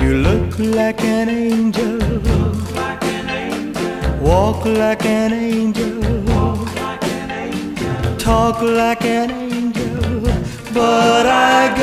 You look like an angel, walk like an angel, talk like an angel, but I